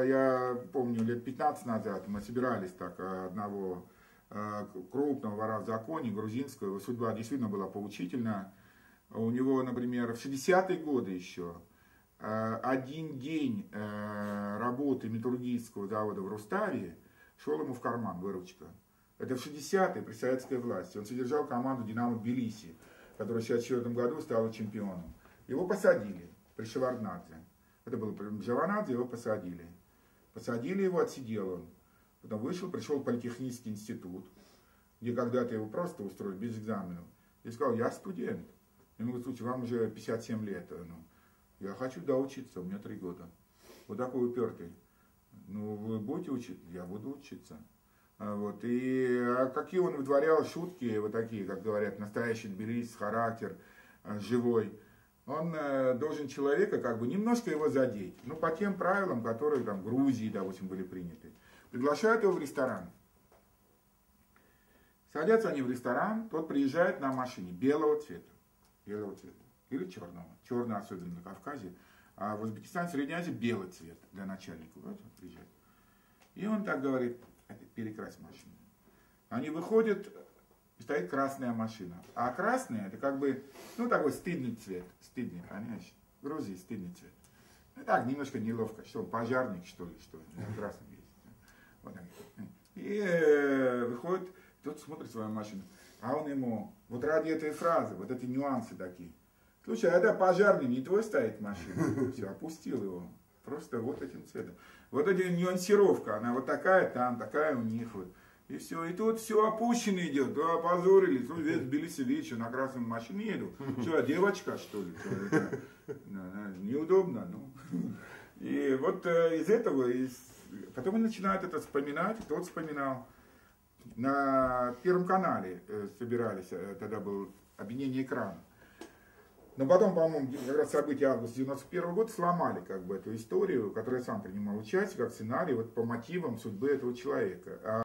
я помню, лет 15 назад мы собирались так одного крупного вора в законе, грузинского, его судьба действительно была поучительная. У него, например, в 60-е годы еще один день работы металлургического завода в Руставе шел ему в карман, выручка. Это в 60-е при советской власти. Он содержал команду «Динамо Тбилиси», которая в 1964 году стала чемпионом. Его посадили при Шеварднадзе. Это было при Шеварднадзе, его посадили. Посадили его, отсидел он. Потом вышел, пришел в политехнический институт, где когда-то его просто устроили без экзаменов. И сказал: я студент. Ему говорят: слушай, вам уже 57 лет. Ну, я хочу доучиться, у меня 3 года. Вот такой упертый. Ну, вы будете учиться? Я буду учиться. Вот. И какие он вытворял шутки, вот такие, как говорят, настоящий тбилисец, характер, живой. Он должен человека как бы немножко его задеть. Ну, по тем правилам, которые там в Грузии, допустим, были приняты. Приглашают его в ресторан. Садятся они в ресторан, тот приезжает на машине белого цвета. Белого цвета. Или черного. Черный особенно на Кавказе. А в Узбекистане, Средней Азии белый цвет для начальника. Вот он приезжает. И он так говорит: перекрась машину. Они выходят, и стоит красная машина. А красная — это как бы, ну, такой стыдный цвет. Стыдный, понимаешь? В Грузии стыдный цвет. Ну, так, немножко неловко. Что, пожарник, что ли, что ли? Красный есть. Вот так. И выходит, тот смотрит свою машину. А он ему, вот ради этой фразы, вот эти нюансы такие: слушай, а это пожарный не твой стоит машина? Все, опустил его. Просто вот этим цветом. Вот эта нюансировка, она вот такая там, такая у них вот. И все, и тут все опущено идет, да, опозорились, ну, весь Тбилиси вечер на красной машине еду. Что, девочка, что ли? Неудобно, ну. И вот из этого, потом они начинают это вспоминать, тот вспоминал. На Первом канале собирались, тогда было объединение экрана. Но потом, по-моему, как раз события августа 91 года сломали как бы эту историю, в которой я сам принимал участие, как сценарий, вот по мотивам судьбы этого человека.